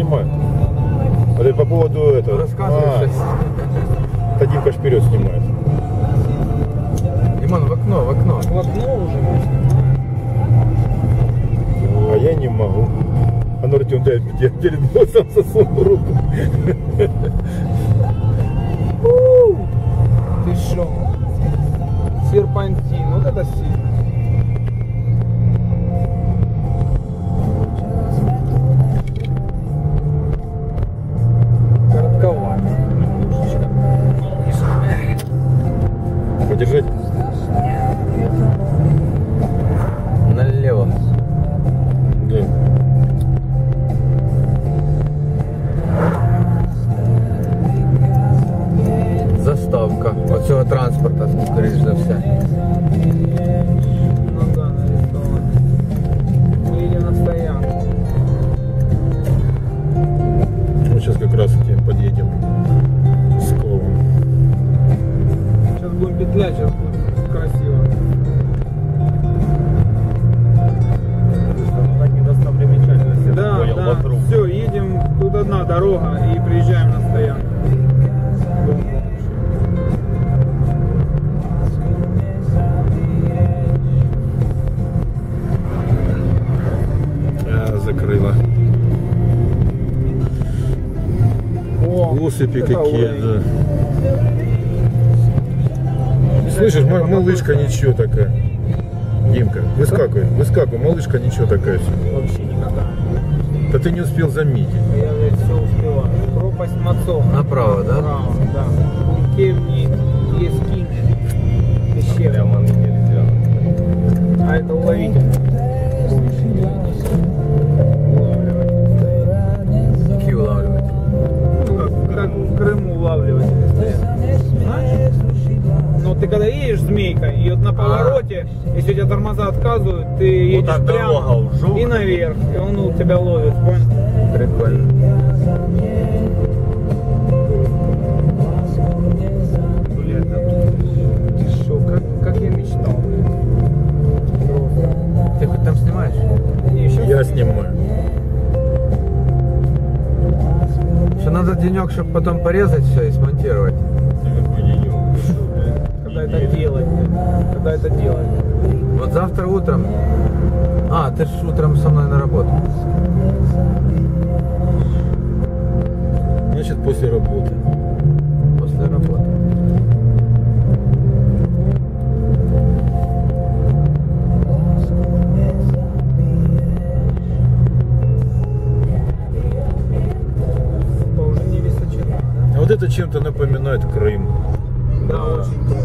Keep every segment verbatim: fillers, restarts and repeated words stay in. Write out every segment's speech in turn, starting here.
снимают. Вот это по поводу этого. Рассказывай. А, Димка вперед снимает. Димон, в окно, в окно. В окно уже. А я не могу. А ну, Артем, дай я перед носом засуну руку. Ты шо? Серпантин, вот это сильно. Коротковато. Подержать. Налево. Да. Заставка оцього транспорта, скоріш за все. Ну да, нарисовано. Мы едем на стоянку. Мы сейчас как раз таки подъедем с Ковом. Сейчас будем петлять, сейчас будет красиво. Да, да, все, едем, тут одна дорога и приезжаем на стоянку. А, закрыла. О, Усыпи это какие, уровень. да. Слышишь, ма- малышка ничего такая. Димка, выскакивай, выскакивай, малышка ничего такая. Вообще никогда. Да ты не успел заметить. Я, блядь, все успеваю. Пропасть Мацова. Направо, да? Право, да. Кункевни, Ескини, пещера. А это уловитель. Какие улавливать? Ну, как, как в Крыму улавливатели стоят. Знаешь? Но ты когда едешь змейкой, и вот на повороте, если у тебя тормоза отказывают, ты едешь так прямо и наверх, и он у тебя ловит, понял? Прикольно. Блядь, да ты шо, как, как я мечтал, блядь. Просто. Ты хоть там снимаешь? Не, щас Я снимаю. Что надо денек, чтобы потом порезать все и смонтировать. Когда это делать, блядь? Когда это делать? Вот завтра утром. А, ты ж утром со мной на работу. Значит, после работы. После работы. Это уже не высочина, да? А вот это чем-то напоминает Крым. Да, очень.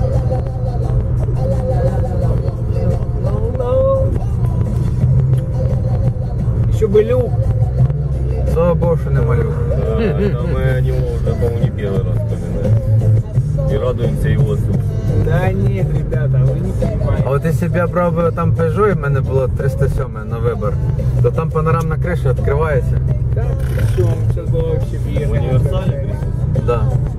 Еще бы люк. Слава Богу, что не малю. Да, да, мы о него уже, по-моему, не первый раз вспоминаем. И радуемся его отсутствию. Да нет, ребята, вы не А понимаете. от якщо б я брав би там Peugeot, і в мене було триста сім на вибір, то там панорамна криша відкривається. Да, что вам сейчас было вообще В въехать? универсале? Да.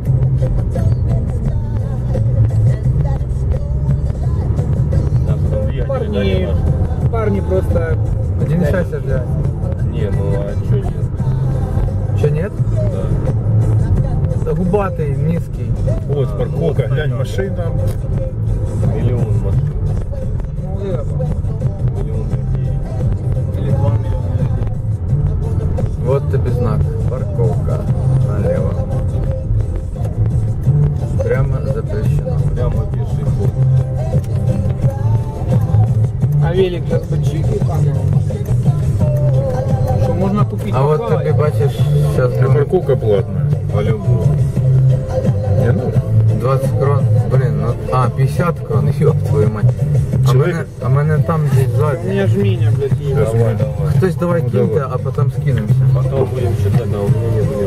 Да, потом двигатель, да, не Парни, наш. парни просто... Один счастье для. Не, ну а что нет? Что нет? Да. Губатый, низкий. Вот парковка, вот, глянь, да. машина. Миллион машин. Ну, вот это, Миллион людей. или два миллиона людей. Вот тебе знак. Парковка. Налево. Прямо запрещено. Прямо пешеход. А велик сейчас бы чик и камеру. Что можно купить? А вот поплавать? тобі бачиш, зараз А парковка платная. По-любому. Не, ну, двадцать крон. Блин, ну а, пятьдесят крон, ёб твою мать. А Чоловік? мене, а мене там десь У ззаді. меня жміня, блядь, есть. Сейчас Давай, мы- давай. Хтось давай Ну, киньте, давай. а потом скинемся. Потом будем считать, а у меня нет